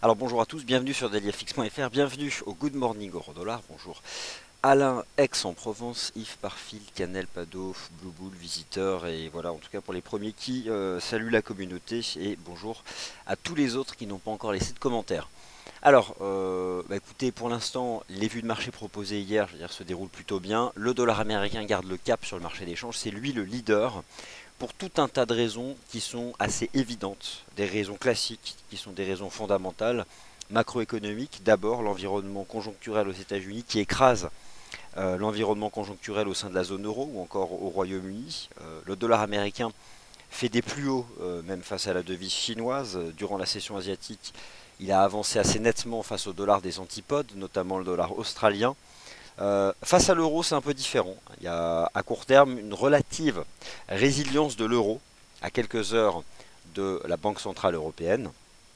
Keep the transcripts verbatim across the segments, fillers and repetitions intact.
Alors bonjour à tous, bienvenue sur daily f x point f r, bienvenue au Good Morning Euro-Dollar, bonjour Alain, Aix-en-Provence, Yves Parfil, Canel, Pado, Blue Bull, Visiteur, et voilà en tout cas pour les premiers qui euh, saluent la communauté, et bonjour à tous les autres qui n'ont pas encore laissé de commentaires. Alors, euh, bah écoutez, pour l'instant, les vues de marché proposées hier, je veux dire, se déroulent plutôt bien. Le dollar américain garde le cap sur le marché des changes, c'est lui le leader, pour tout un tas de raisons qui sont assez évidentes, des raisons classiques, qui sont des raisons fondamentales, macroéconomiques. D'abord, l'environnement conjoncturel aux États-Unis qui écrase euh, l'environnement conjoncturel au sein de la zone euro ou encore au Royaume-Uni. Euh, le dollar américain fait des plus hauts, euh, même face à la devise chinoise. Durant la session asiatique, il a avancé assez nettement face au dollar des antipodes, notamment le dollar australien. Euh, face à l'euro, c'est un peu différent. Il y a à court terme une relative résilience de l'euro à quelques heures de la Banque Centrale Européenne.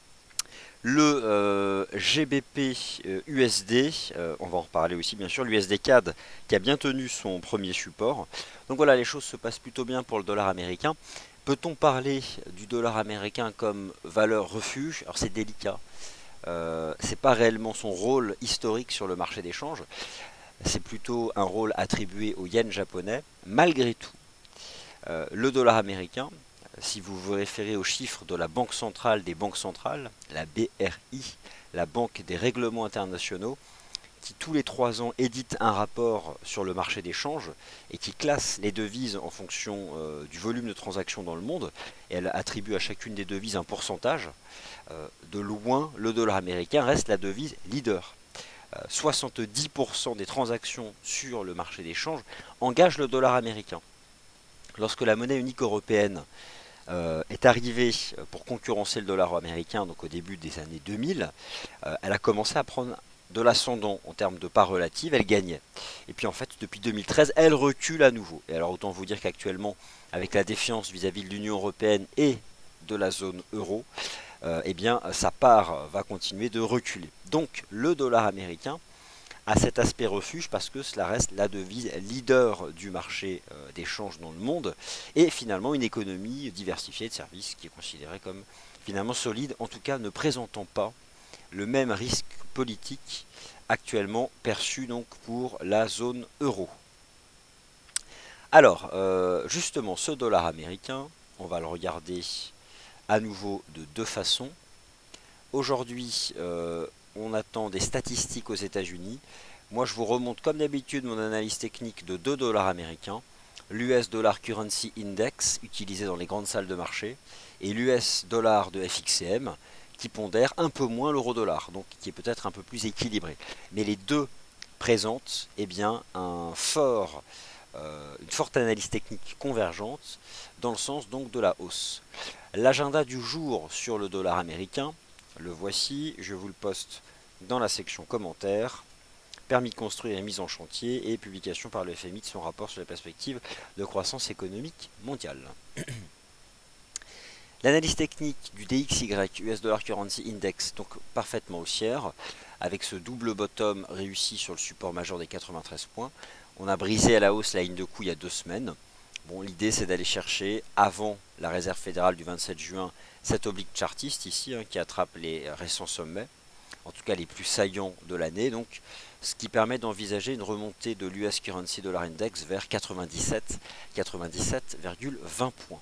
Le euh, G B P euh, U S D, euh, on va en reparler aussi bien sûr, l'U S D C A D qui a bien tenu son premier support. Donc voilà, les choses se passent plutôt bien pour le dollar américain. Peut-on parler du dollar américain comme valeur refuge? Alors c'est délicat. Euh, c'est pas réellement son rôle historique sur le marché des changes. C'est plutôt un rôle attribué au yen japonais. Malgré tout, euh, le dollar américain, si vous vous référez aux chiffres de la Banque centrale des banques centrales, la B R I, la Banque des règlements internationaux, qui tous les trois ans édite un rapport sur le marché des changes et qui classe les devises en fonction euh, du volume de transactions dans le monde, et elle attribue à chacune des devises un pourcentage, euh, de loin le dollar américain reste la devise leader. Euh, soixante-dix pour cent des transactions sur le marché des changes engagent le dollar américain. Lorsque la monnaie unique européenne euh, est arrivée pour concurrencer le dollar américain, donc au début des années deux mille, euh, elle a commencé à prendre de l'ascendant en termes de part relative, elle gagnait. Et puis en fait, depuis deux mille treize, elle recule à nouveau. Et alors autant vous dire qu'actuellement, avec la défiance vis-à-vis de l'Union européenne et de la zone euro, euh, eh bien sa part va continuer de reculer. Donc le dollar américain a cet aspect refuge parce que cela reste la devise leader du marché euh, des changes dans le monde et finalement une économie diversifiée de services qui est considérée comme finalement solide, en tout cas ne présentant pas le même risque politique actuellement perçu donc pour la zone euro. Alors, euh, justement, ce dollar américain, on va le regarder à nouveau de deux façons. Aujourd'hui, euh, on attend des statistiques aux États-Unis. Moi, je vous remonte comme d'habitude mon analyse technique de deux dollars américains, l'U S Dollar Currency Index utilisé dans les grandes salles de marché et l'U S Dollar de F X C M qui pondère un peu moins l'euro-dollar, donc qui est peut-être un peu plus équilibré. Mais les deux présentent eh bien, un fort, euh, une forte analyse technique convergente dans le sens donc de la hausse. L'agenda du jour sur le dollar américain, le voici, je vous le poste dans la section commentaires. Permis de construire et mise en chantier et publication par le F M I de son rapport sur les perspectives de croissance économique mondiale. L'analyse technique du D X Y, U S Dollar Currency Index, donc parfaitement haussière, avec ce double bottom réussi sur le support majeur des quatre-vingt-treize points. On a brisé à la hausse la ligne de coup il y a deux semaines. Bon, l'idée c'est d'aller chercher, avant la réserve fédérale du vingt-sept juin, cet oblique chartiste ici, hein, qui attrape les récents sommets, en tout cas les plus saillants de l'année, donc ce qui permet d'envisager une remontée de l'U S Currency Dollar Index vers quatre-vingt-dix-sept, quatre-vingt-dix-sept virgule vingt points.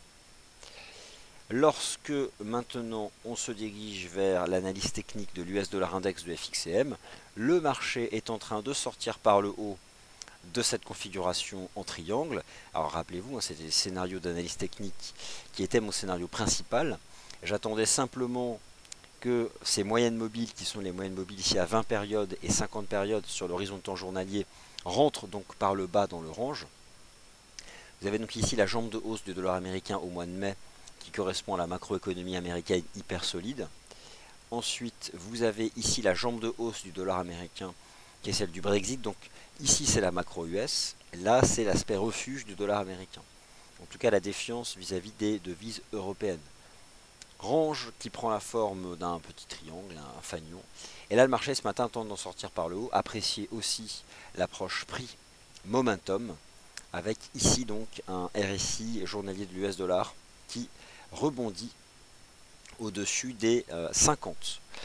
Lorsque maintenant on se dirige vers l'analyse technique de l'U S Dollar Index de F X C M, le marché est en train de sortir par le haut de cette configuration en triangle. Alors rappelez-vous, hein, c'était le scénario d'analyse technique qui était mon scénario principal. J'attendais simplement que ces moyennes mobiles, qui sont les moyennes mobiles ici à vingt périodes et cinquante périodes sur l'horizon de temps journalier, rentrent donc par le bas dans le range. Vous avez donc ici la jambe de hausse du dollar américain au mois de mai, qui correspond à la macroéconomie américaine hyper solide. Ensuite, vous avez ici la jambe de hausse du dollar américain, qui est celle du Brexit. Donc ici, c'est la macro-U S. Là, c'est l'aspect refuge du dollar américain. En tout cas, la défiance vis-à-vis des devises européennes. Range qui prend la forme d'un petit triangle, un fanion. Et là, le marché ce matin tente d'en sortir par le haut. Appréciez aussi l'approche prix momentum, avec ici donc un R S I journalier de l'U S dollar qui rebondit au-dessus des euh, cinquante.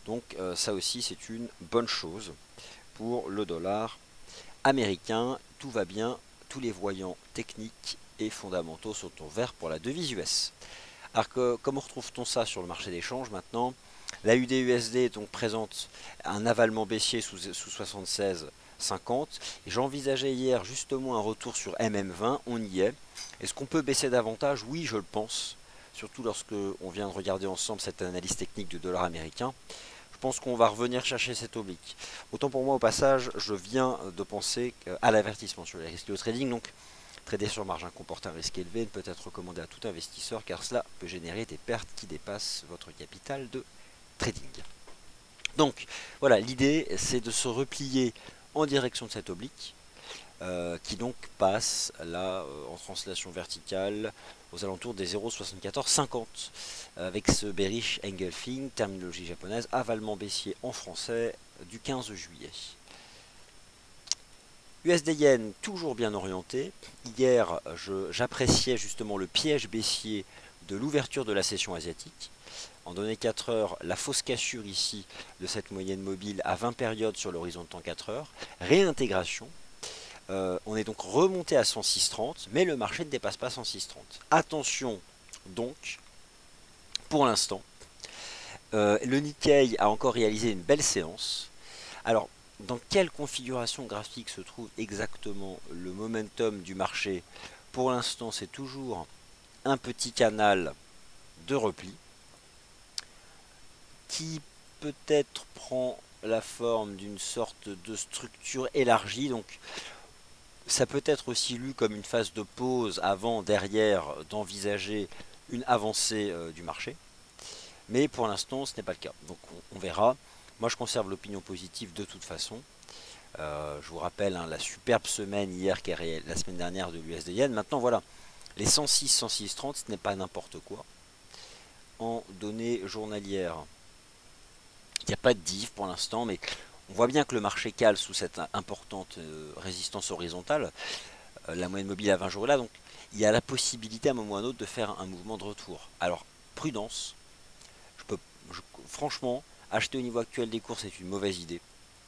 Donc euh, ça aussi c'est une bonne chose pour le dollar américain. Tout va bien, tous les voyants techniques et fondamentaux sont au vert pour la devise U S. Alors que, comment retrouve-t-on ça sur le marché des changes maintenant? La U D U S D donc présente un avalement baissier sous, sous soixante-seize cinquante. J'envisageais hier justement un retour sur M M vingt, on y est. Est-ce qu'on peut baisser davantage? Oui, je le pense. Surtout lorsque on vient de regarder ensemble cette analyse technique du dollar américain. Je pense qu'on va revenir chercher cette oblique. Autant pour moi au passage, je viens de penser à l'avertissement sur les risques de trading. Donc trader sur margin comporte un risque élevé, ne peut être recommandé à tout investisseur car cela peut générer des pertes qui dépassent votre capital de trading. Donc voilà, l'idée c'est de se replier en direction de cette oblique euh, qui donc passe là euh, en translation verticale aux alentours des zéro virgule soixante-quatorze cinquante avec ce bearish engulfing, terminologie japonaise, avalement baissier en français du quinze juillet. U S D Yen toujours bien orienté. Hier, j'appréciais justement le piège baissier de l'ouverture de la session asiatique. En données quatre heures, la fausse cassure ici de cette moyenne mobile à vingt périodes sur l'horizon de temps quatre heures. Réintégration. Euh, on est donc remonté à cent six trente, mais le marché ne dépasse pas cent six trente. Attention donc, pour l'instant, euh, le Nikkei a encore réalisé une belle séance. Alors, dans quelle configuration graphique se trouve exactement le momentum du marché? Pour l'instant, c'est toujours un petit canal de repli qui peut-être prend la forme d'une sorte de structure élargie. Donc, ça peut être aussi lu comme une phase de pause avant, derrière, d'envisager une avancée euh, du marché. Mais pour l'instant, ce n'est pas le cas. Donc, on, on verra. Moi, je conserve l'opinion positive de toute façon. Euh, je vous rappelle hein, la superbe semaine hier, qui est la semaine dernière de l'U S D Yen. Maintenant, voilà, les cent six, cent six trente, ce n'est pas n'importe quoi. En données journalières, il n'y a pas de div pour l'instant, mais on voit bien que le marché cale sous cette importante euh, résistance horizontale. Euh, la moyenne mobile à vingt jours est là, donc il y a la possibilité à un moment ou à un autre de faire un mouvement de retour. Alors, prudence. Je peux, je, franchement, acheter au niveau actuel des cours, c'est une mauvaise idée.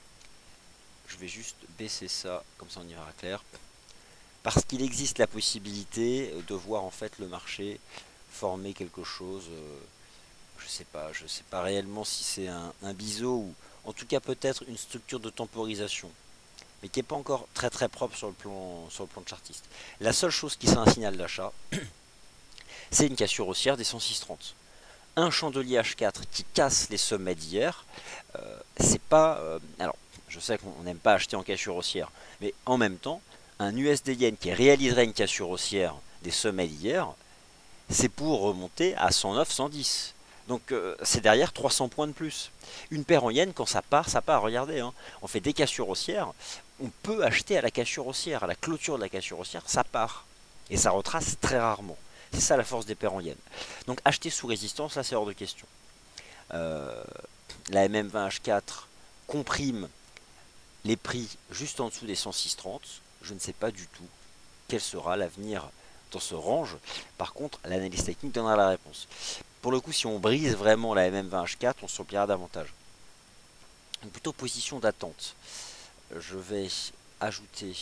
Je vais juste baisser ça, comme ça on y verra clair. Parce qu'il existe la possibilité de voir en fait le marché former quelque chose. Euh, je sais pas, je sais pas réellement si c'est un, un biseau ou en tout cas peut-être une structure de temporisation. Mais qui n'est pas encore très très propre sur le plan, sur le plan chartiste. La seule chose qui serait un signal d'achat, c'est une cassure haussière des cent six trente. Un chandelier H quatre qui casse les sommets d'hier, euh, c'est pas... Euh, alors, je sais qu'on n'aime pas acheter en cassure haussière, mais en même temps, un U S D Yen qui réaliserait une cassure haussière des sommets d'hier, c'est pour remonter à cent neuf, cent dix. Donc euh, c'est derrière trois cents points de plus. Une paire en yen, quand ça part, ça part. Regardez, hein, on fait des cassures haussières, on peut acheter à la cassure haussière, à la clôture de la cassure haussière, ça part. Et ça retrace très rarement. C'est ça la force des paires en yen. Donc acheter sous résistance, là c'est hors de question. Euh, la M M vingt H quatre comprime les prix juste en dessous des cent six trente. Je ne sais pas du tout quel sera l'avenir dans ce range. Par contre, l'analyse technique donnera la réponse. Pour le coup, si on brise vraiment la M M vingt H quatre, on se repliera davantage. Donc plutôt position d'attente. Je vais ajouter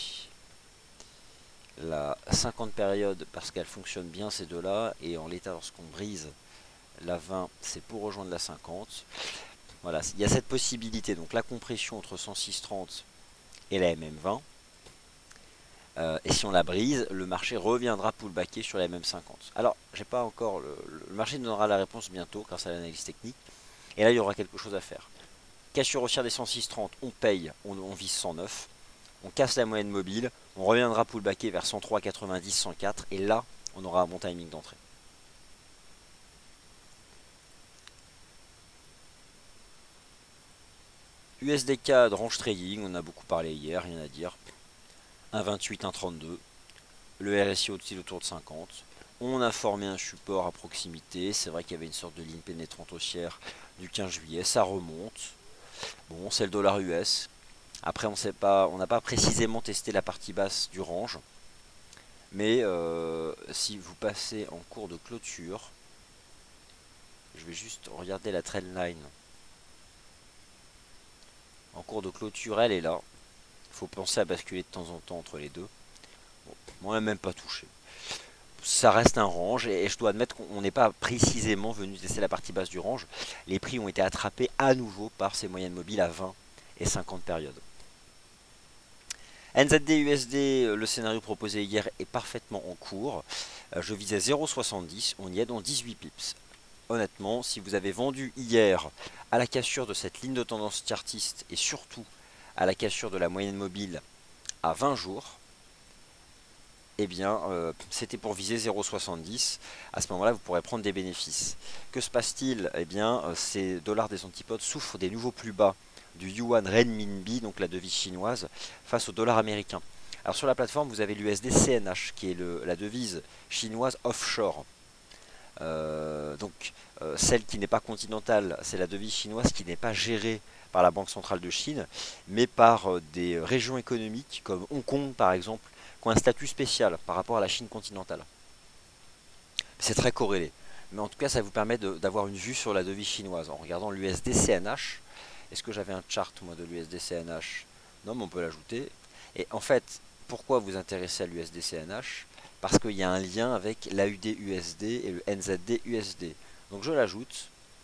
la cinquante période parce qu'elle fonctionne bien ces deux-là. Et en l'état, lorsqu'on brise la vingt, c'est pour rejoindre la cinquante. Voilà, il y a cette possibilité. Donc la compression entre cent six trente et la M M vingt. Euh, et si on la brise, le marché reviendra pullbacker sur la M M cinquante. Alors, j'ai pas encore le, le marché nous donnera la réponse bientôt grâce à l'analyse technique. Et là, il y aura quelque chose à faire. Cassure haussière des cent six trente, on paye, on, on vise cent neuf. On casse la moyenne mobile, on reviendra pullbacker vers cent trois quatre-vingt-dix, cent quatre. Et là, on aura un bon timing d'entrée. U S D K de range trading, on a beaucoup parlé hier, rien à dire. un vingt-huit, un trente-deux. Le R S I au-dessus autour de cinquante. On a formé un support à proximité. C'est vrai qu'il y avait une sorte de ligne pénétrante haussière du quinze juillet. Ça remonte. Bon, c'est le dollar U S. Après, on sait pas, on n'a pas précisément testé la partie basse du range. Mais euh, si vous passez en cours de clôture, je vais juste regarder la trendline En cours de clôture, elle est là. Il faut penser à basculer de temps en temps entre les deux. Bon, moi, elle n'a même pas touché. Ça reste un range et je dois admettre qu'on n'est pas précisément venu tester la partie basse du range. Les prix ont été attrapés à nouveau par ces moyennes mobiles à vingt et cinquante périodes. N Z D U S D, le scénario proposé hier est parfaitement en cours. Je visais zéro virgule soixante-dix, on y est dans dix-huit pips. Honnêtement, si vous avez vendu hier à la cassure de cette ligne de tendance chartiste et surtout à la cassure de la moyenne mobile à vingt jours, eh bien, euh, c'était pour viser zéro virgule soixante-dix. À ce moment-là, vous pourrez prendre des bénéfices. Que se passe-t-il? Eh bien, euh, ces dollars des antipodes souffrent des nouveaux plus bas du yuan renminbi, donc la devise chinoise, face au dollar américain. Alors sur la plateforme, vous avez l'U S D C N H, qui est le, la devise chinoise offshore. Euh, donc, euh, celle qui n'est pas continentale, c'est la devise chinoise qui n'est pas gérée par la Banque centrale de Chine, mais par euh, des régions économiques comme Hong Kong, par exemple, qui ont un statut spécial par rapport à la Chine continentale. C'est très corrélé. Mais en tout cas, ça vous permet d'avoir une vue sur la devise chinoise. En regardant l'U S D C N H, est-ce que j'avais un chart moi de l'U S D C N H? Non, mais on peut l'ajouter. Et en fait, pourquoi vous intéressez à l'U S D C N H? Parce qu'il y a un lien avec l'A U D U S D et le N Z D U S D. Donc je l'ajoute.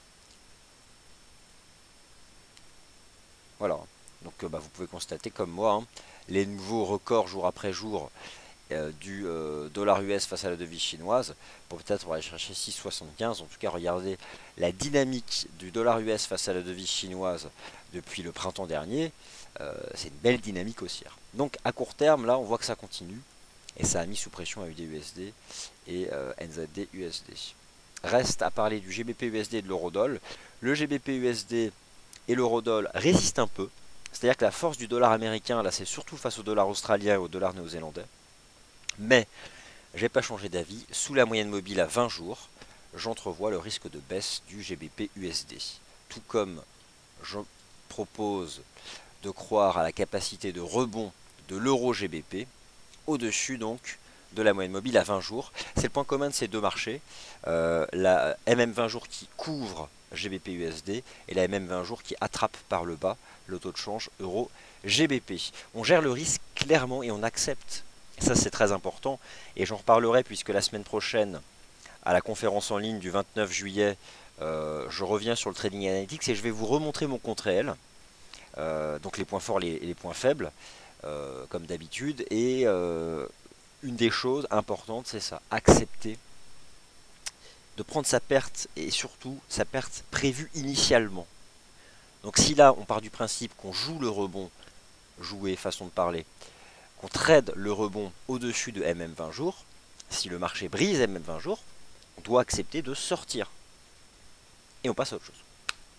Voilà. Donc bah, vous pouvez constater comme moi, hein, les nouveaux records jour après jour euh, du euh, dollar U S face à la devise chinoise. Pour peut-être on va aller chercher six virgule soixante-quinze. En tout cas, regardez la dynamique du dollar U S face à la devise chinoise depuis le printemps dernier. Euh, c'est une belle dynamique haussière. Donc à court terme, là, on voit que ça continue. Et ça a mis sous pression A U D U S D et euh, N Z D U S D. Reste à parler du G B P U S D et de l'eurodoll. Le G B P U S D et l'eurodoll résistent un peu. C'est-à-dire que la force du dollar américain, là, c'est surtout face au dollar australien et au dollar néo-zélandais. Mais, j'ai pas changé d'avis. Sous la moyenne mobile à vingt jours, j'entrevois le risque de baisse du G B P U S D. Tout comme je propose de croire à la capacité de rebond de l'euro G B P, au-dessus donc de la moyenne mobile à vingt jours. C'est le point commun de ces deux marchés. Euh, la M M vingt jours qui couvre G B P U S D et la M M vingt jours qui attrape par le bas le taux de change euro G B P. On gère le risque clairement et on accepte. Et ça c'est très important. Et j'en reparlerai puisque la semaine prochaine, à la conférence en ligne du vingt-neuf juillet, euh, je reviens sur le Trading Analytics et je vais vous remontrer mon compte réel. Euh, donc les points forts et les, les points faibles. Euh, comme d'habitude, et euh, une des choses importantes, c'est ça, accepter de prendre sa perte, et surtout sa perte prévue initialement. Donc si là, on part du principe qu'on joue le rebond, jouer, façon de parler, qu'on trade le rebond au-dessus de M M vingt jours, si le marché brise M M vingt jours, on doit accepter de sortir. Et on passe à autre chose.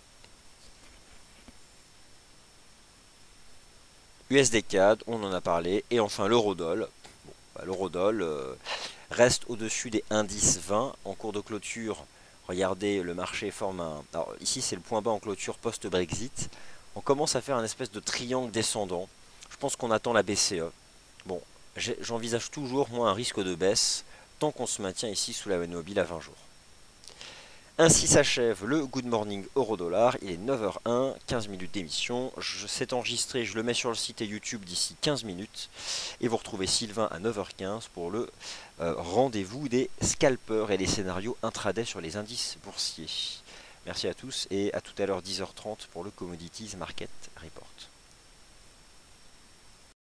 U S D C A D, on en a parlé, et enfin l'eurodoll. Bon, bah, l'eurodoll euh, reste au-dessus des un virgule dix vingt en cours de clôture. Regardez, le marché forme un... Alors ici c'est le point bas en clôture post-Brexit. On commence à faire un espèce de triangle descendant. Je pense qu'on attend la B C E. Bon, j'envisage toujours moi un risque de baisse tant qu'on se maintient ici sous la moyenne mobile à vingt jours. Ainsi s'achève le Good Morning Euro-Dollar, il est neuf heures un, quinze minutes d'émission, c'est enregistré, je le mets sur le site et YouTube d'ici quinze minutes, et vous retrouvez Sylvain à neuf heures quinze pour le euh, rendez-vous des scalpers et les scénarios intraday sur les indices boursiers. Merci à tous et à tout à l'heure dix heures trente pour le Commodities Market Report.